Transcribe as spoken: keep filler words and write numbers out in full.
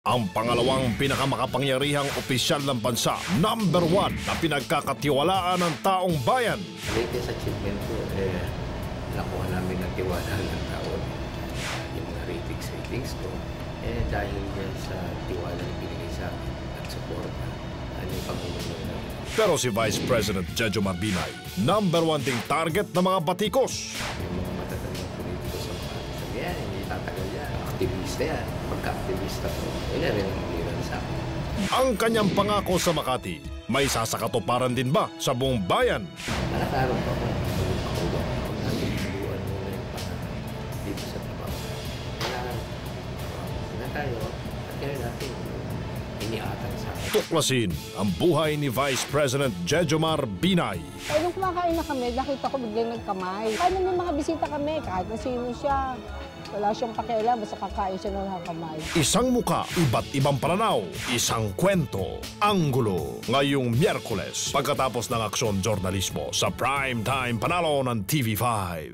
ang pangalawang pinakamakapangyarihang opisyal ng bansa, number one na pinagkakatiwalaan ng taong bayan. Latest achievement ko, eh, nakuha namin ang tiwala ng tao. Yung mga ratings, ratings ko, eh, dahil yan sa tiwala na binigay sa akin at suporta, ano yung pag-umuloy namin. Pero si Vice President Jejomar Binay, number one ding target ng mga batikos. Yung mga matatandang politiko sa mga sabi yan, hindi tatagal yan. Aktivista yan. Pagka-aktivista ko, yun na rin ang uliran sa akin. Ang kanyang pangako sa Makati, may sasakatuparan din ba sa buong bayan? Nakakaroon pa ako. Magpakulo. Kung natin tuluan muna yung pangalan dito sa trabaho. Kailangan, na tayo, at kaya natin iniatang sa akin. Tuklasin ang buhay ni Vice President Jejomar Binay. Eh, nung kumakain na kami, nakita ko biglang nagkamay. Paano may mga bisita kami, kahit na sino siya. Wala siyang pakialam, basta kakain siya ng nakakamay. Isang muka, iba't ibang pananaw, isang kwento, anggulo. Ngayong Miyerkules, pagkatapos ng aksyon journalismo sa Primetime Panalo ng T V five.